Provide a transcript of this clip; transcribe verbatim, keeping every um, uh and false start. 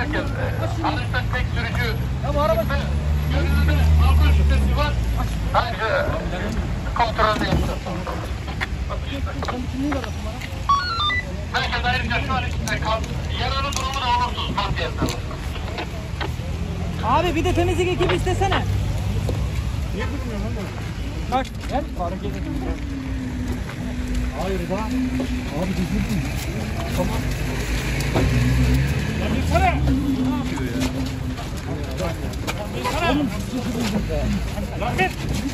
giderken alırsak tek sürücü yönünde altı şüphesi var. Bence kontrolünü yapacağız. Herkes ayrıca şu an içinde kaldı. Yararı durumu da olumsuz. Mantiyette. Abi bir de temizlik ekibi istesene. Niye durmuyor lan? Bak gel. Hareket edin. Hayır da. Abi düzgün. Tamam. Ya bir kere. Ne yapıyor ya? Bir kere. Lan git.